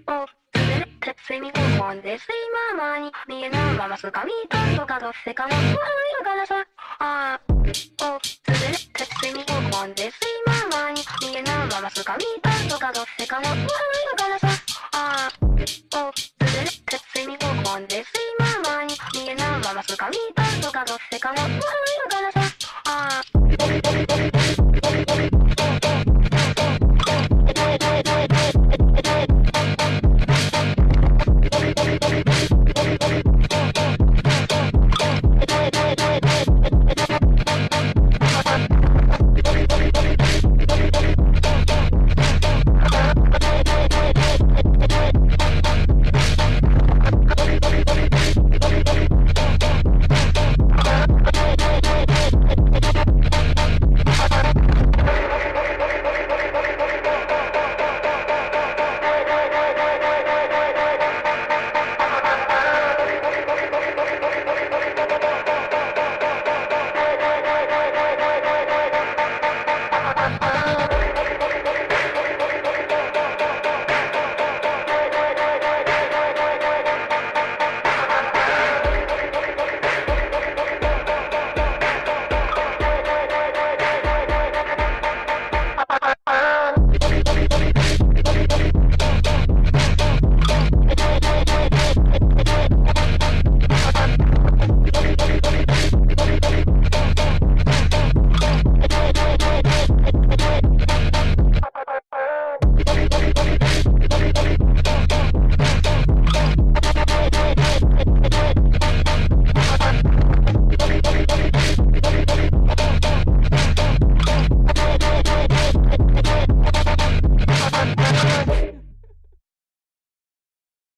お、つれって睡眠訪問で睡魔魔に見えないまま掴みたいとかどうせかの不安やからさ。ああ、お、つれって睡眠訪問で睡魔魔に見えないまま掴みたいとかどうせかの不安やからさ。ああ、お、つれって睡眠訪問で睡魔魔に見えないまま掴みたいとかどうせかの不安